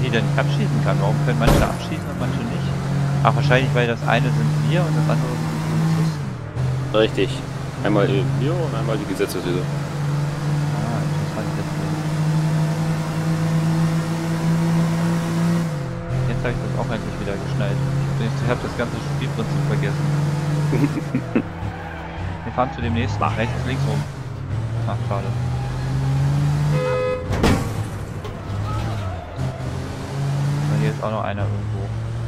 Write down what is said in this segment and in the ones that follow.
die denn nicht abschießen kann. Warum können manche abschießen und manche nicht? Ach, wahrscheinlich, weil das eine sind wir und das andere sind die Polizisten. Richtig. Einmal wir und einmal die Gesetzeshüter. Ah, interessant deswegen. Jetzt habe ich das auch endlich wieder geschnallt. Ich habe das ganze Spielprinzip vergessen. Wir fahren zu dem nächsten. Rechts, links rum. Ach, schade. Und hier ist auch noch einer irgendwo.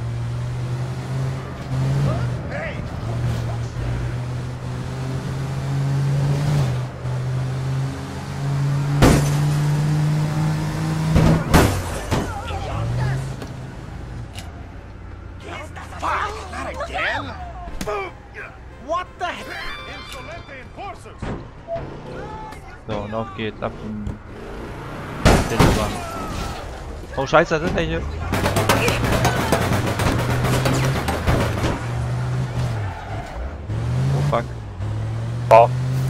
So, und auf geht's, ab zum Stellenwagen. Oh scheiße, da sind welche. Oh fuck. Oh.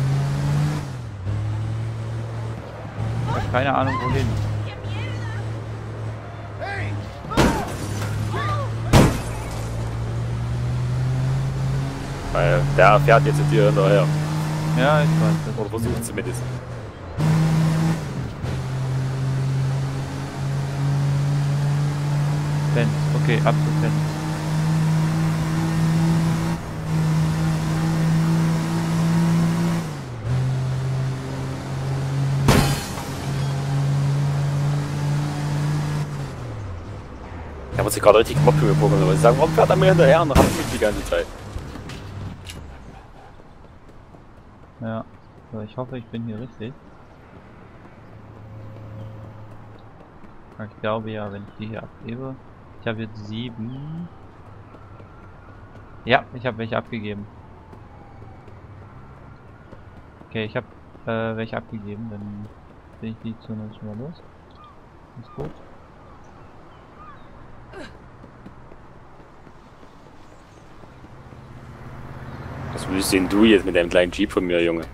Ich hab keine Ahnung wohin. Weil der fährt jetzt dir hinterher. Ja, ich weiß. Das Oder versucht zumindest. Fans. Okay, ab zu Fans. Ich habe sich gerade richtig gemobbt für mir Pokémon, weil sie sagen, warum fährt er mir hinterher und rammt mich die ganze Zeit. Ja. So, ich hoffe, ich bin hier richtig. Ich glaube ja, wenn ich die hier abgebe. Ich habe jetzt 7. Ja, ich habe welche abgegeben. Okay, ich habe welche abgegeben, dann bin ich die zunächst schon mal los. Ist gut. Was willst denn du jetzt mit deinem kleinen Jeep von mir, Junge?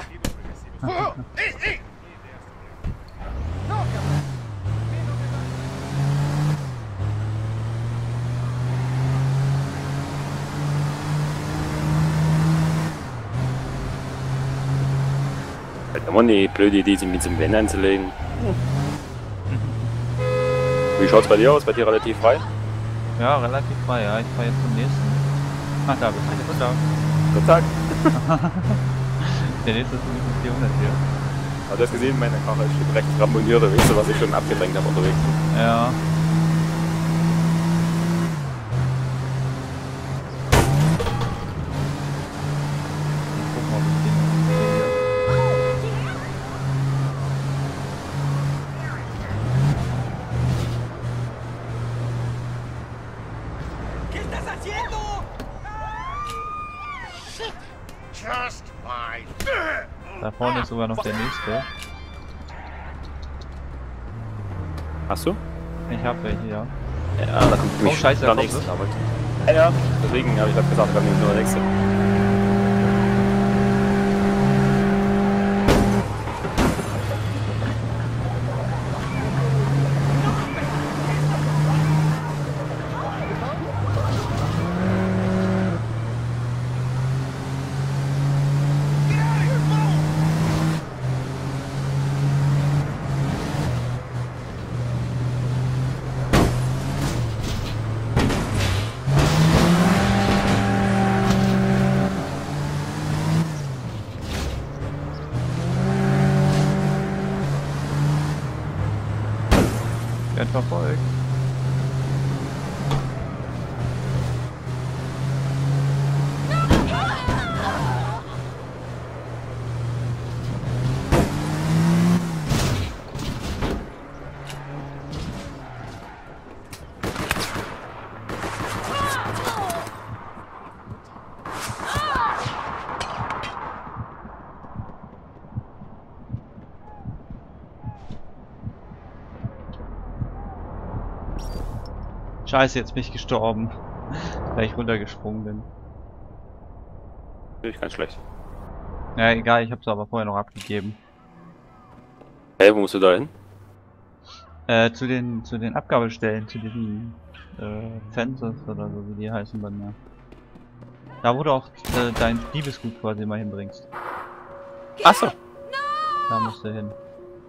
Halt immer eine blöde Idee, sich mit so einem Van anzulegen. Wie schaut's bei dir aus? Bei dir relativ frei? Ja, relativ frei, ja. Ich fahre jetzt zum nächsten. Ach, da bist du. Guten Tag. Guten Tag. Der nächste ist übrigens 400 hier. Hast du das gesehen? Meine Karre steht recht ramponiert, weißt du, was ich schon abgedrängt habe unterwegs. Ja. Ich guck mal, ob ich den noch sehe. ¿Qué estás haciendo? Shit. Just fine. Da vorne ist sogar noch der nächste. Hast du? Ich hab welche, ja. Ja, da kommt Oh, scheiße, der da kommt nächste. es. Ja, deswegen habe ich gerade gesagt, da kommt nämlich nur der nächste. Werd verfolgt. Scheiße, jetzt bin ich gestorben. Weil ich runtergesprungen bin. Natürlich ganz schlecht. Ja, egal, ich hab's aber vorher noch abgegeben. Hey, wo musst du da hin? Zu den Abgabestellen, zu diesen Fences oder so, wie die heißen bei mir. Da wo du auch dein Diebesgut quasi mal hinbringst. Achso. Da musst du hin.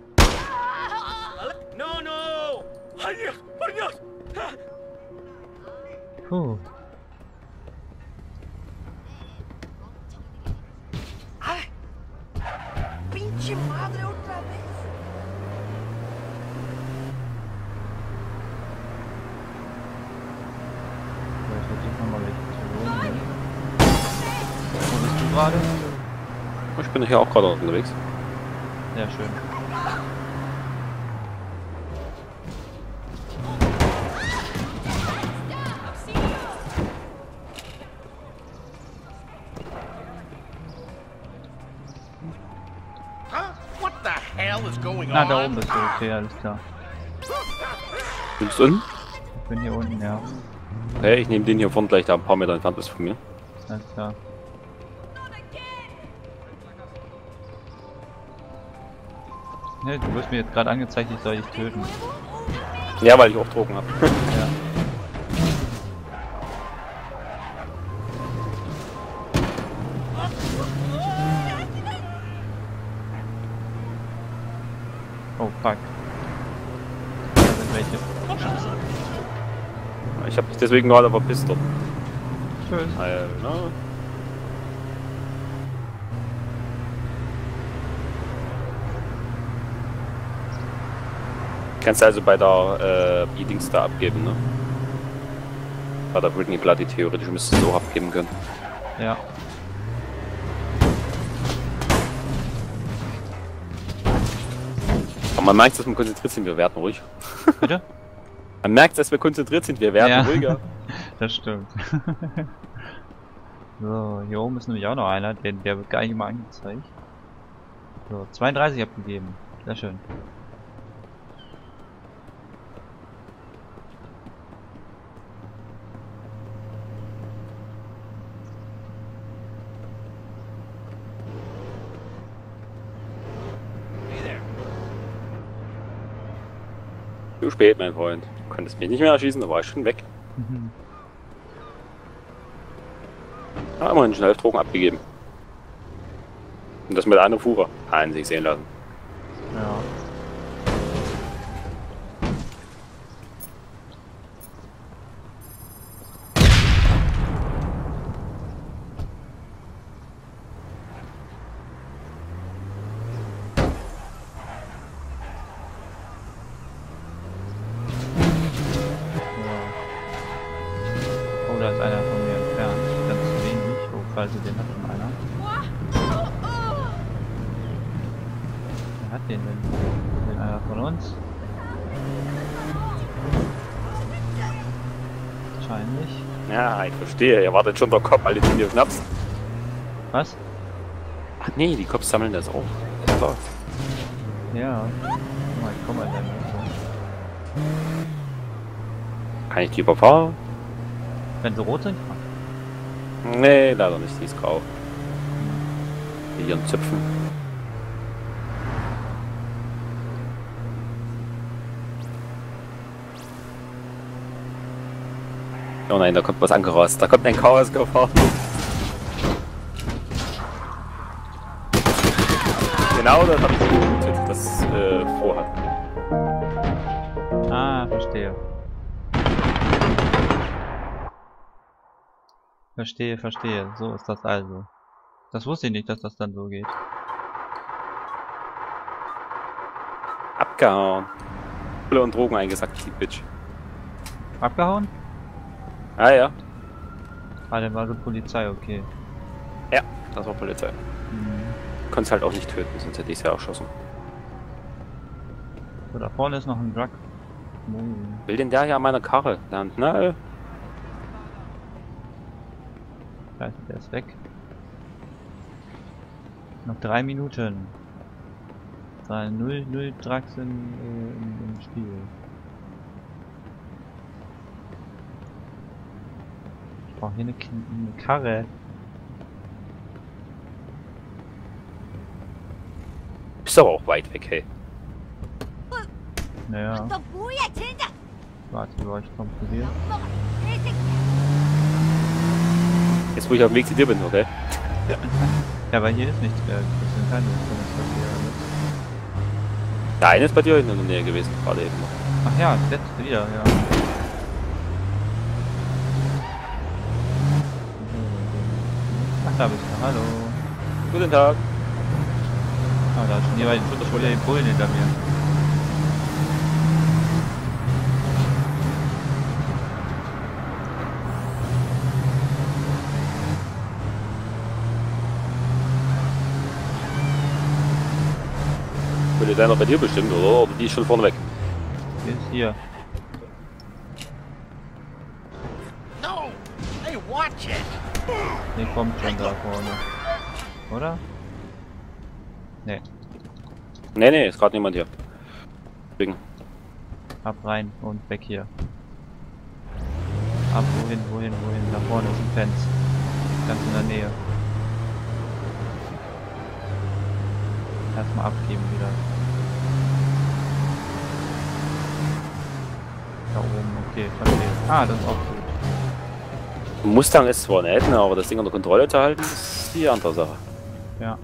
No, no! Adiós, por Dios! Puh. ¡Ay! ¡Pinche madre otra vez! So, ich versuche nochmal welche zu holen. Wo bist du gerade? Ich bin hier auch gerade unterwegs. Sehr schön. Huh? What the hell is going Ah, da on? oben bist du. Okay, alles klar. Bist du unten? Ich bin hier unten, ja. Hey, ich nehme den hier vorne gleich, da ein paar Meter entfernt ist von mir. Alles klar. Ne, du wirst mir jetzt gerade angezeigt, ich soll dich töten. Ja, weil ich auch Drogen habe. Ja. Oh fuck. Da sind welche. Ich habe mich deswegen gerade verpisst dort. Tschüss. No. Kannst du also bei der E-Dings da abgeben, ne? Bei der Britney Bloody theoretisch müsstest du auch abgeben können. Ja. Aber man merkt, dass wir konzentriert sind, wir werden ruhig. Bitte? Man merkt, dass wir konzentriert sind, wir werden Ja. ruhiger. Das stimmt. So, hier oben ist nämlich auch noch einer, der wird gar nicht mal angezeigt. So, 32 abgegeben. Sehr schön. Hey there. Zu spät, mein Freund. Du konntest mich nicht mehr erschießen, da war ich schon weg. Ja, immerhin schon 11 Drogen abgegeben. Und das mit einer Fuhre. Einen sich sehen lassen. Ja. Oh, da ist einer von mir entfernt. Ganz wenig. Oh, falls ihr den hat von einer. Wer hat den denn? Den einer von uns? Wahrscheinlich. Ja, ich verstehe. Ihr wartet schon der Kopf, alle die hier schnappst. Was? Ach nee, die Cops sammeln das auch. So. Ja. Oh, ich komm mal dann. Kann ich die überfahren? Wenn sie rot sind? Nee, leider nicht. Die ist grau. Die ihren Zöpfen. Oh nein, da kommt was angerast. Da kommt ein Chaos gefahren. Genau, das habe ich gemutet, das vorhat. Ah, verstehe. Verstehe, verstehe. So ist das also. Das wusste ich nicht, dass das dann so geht. Abgehauen. Pulle und Drogen eingesackt, die Bitch. Abgehauen? Ah ja. Ah, dann war so Polizei, okay. Ja, das war Polizei. Mhm. Konntest halt auch nicht töten, sonst hätte ich sie erschossen. So, da vorne ist noch ein Truck. Will denn der hier an meiner Karre landen? Na, Scheiße, der ist weg. Noch 3 Minuten. 0 Trucks im Spiel. Ich brauche hier eine Karre. bist aber auch weit weg, hey. Naja, 너 뭐야 젠장! warte, war ich kontrolliert. 먹어, 개새끼야! Jetzt wo ich auf dem Weg zu dir bin, okay? Ja, aber hier ist nichts mehr. Das sind keine Verkehr. Der eine ist bei dir in der Nähe gewesen, gerade eben noch. Ach ja, das letzte wieder, ja. Ach, da bist du. Hallo. Guten Tag. Ah, da ist schon wieder die Bullen hinter mir. Würde der noch bei dir bestimmt, oder? Oder die ist schon vorne weg? Die ist hier. No! Hey, watch it! Die kommt schon da vorne. Oder? Nee. Nee, ist gerade niemand hier. Deswegen. Ab rein und weg hier. Ab wohin? Da vorne ist ein Fenster. Ganz in der Nähe. Erstmal abgeben wieder. Da oben, okay, verstehe. Ah, das ist auch gut. Mustang ist zwar nett, ne, aber das Ding unter Kontrolle zu halten, ist die andere Sache. Ja.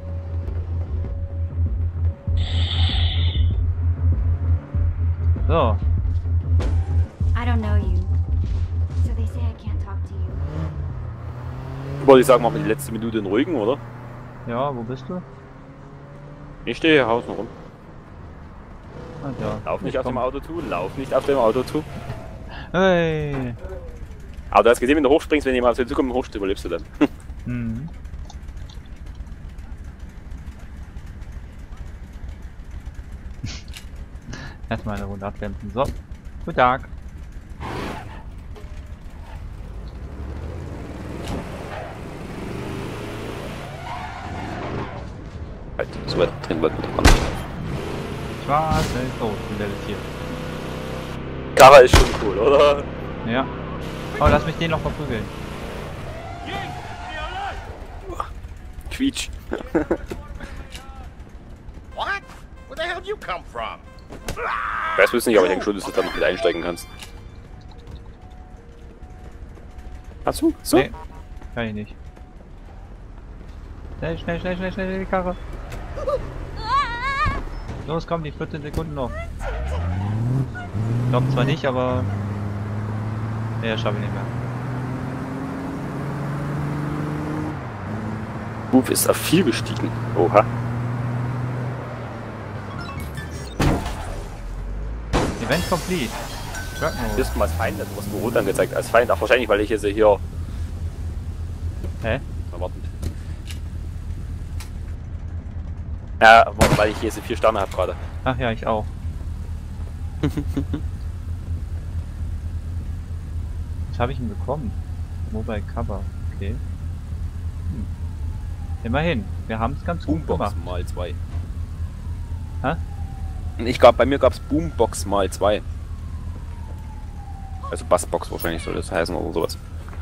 So, I don't know you. So they say I can't talk to you. Wollte ich sagen, machen wir die letzte Minute in ruhigen, oder? ja, wo bist du? Ich stehe hier außen rum. Ah, ja. Lauf nicht Ich auf dem komm. Auto zu, lauf nicht auf dem Auto zu. Hey! Aber du hast gesehen, wenn du hochspringst, wenn jemand auf dich zukommt und hochspringst, überlebst du dann. Mhm. Erstmal eine Runde abdämpfen. So. Guten Tag. Halt, so weit drin wollten wir doch ran. Schwarz, oh, Level 4. Karre ist schon cool, oder? Ja. Oh, lass mich den noch verprügeln. Quietsch. What? Where the hell did you come from? Ich weiß nicht, aber ich denke schon, dass du da noch mit einsteigen kannst. Hast du? So? Nee, kann ich nicht. Schnell, die Karre. Los, komm, die 14 Sekunden noch. Ich glaube zwar nicht, aber... Nee, das schaffe ich nicht mehr. Ruf ist auf 4 gestiegen. Oha. Event complete. Truck Mode. Bist du mal als Feind, also was mir rot angezeigt als Feind. Ach, wahrscheinlich, weil ich jetzt hier... Hä? Na, wartend. Ja, weil ich hier so 4 Sterne habe gerade. Ach ja, ich auch. Was habe ich denn bekommen? Mobile Cover, okay. Immerhin, wir haben es ganz gut Boombox gemacht. mal 2. Hä? Ich glaube, bei mir gab es Boombox mal 2. Also Bassbox wahrscheinlich soll das heißen oder sowas.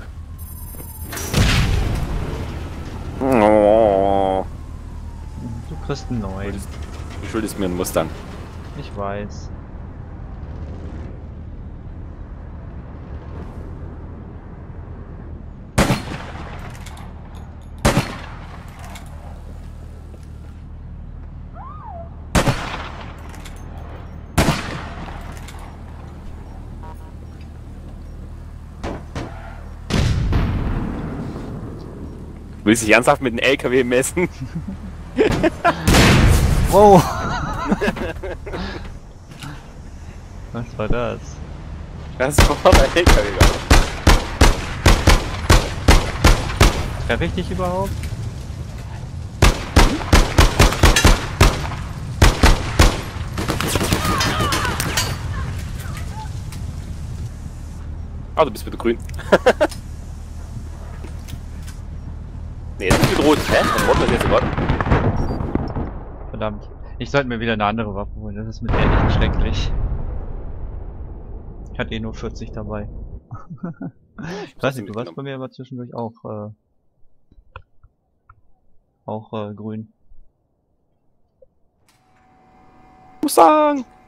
Oh. Du kriegst einen neuen. Du schuldest mir einen Mustang. Ich weiß. Willst du dich ernsthaft mit einem LKW messen? Wow! Was war das? Das war ein LKW. Treffe ich dich überhaupt? Ah, du bist bitte grün. Nee, jetzt bist du rot. Hä? Was wollen wir jetzt gerade? Verdammt. Ich sollte mir wieder eine andere Waffe holen, das ist mit der echt schrecklich. Ich hatte eh nur 40 dabei. Ich weiß nicht, du warst bei mir aber zwischendurch auch grün. Mustang!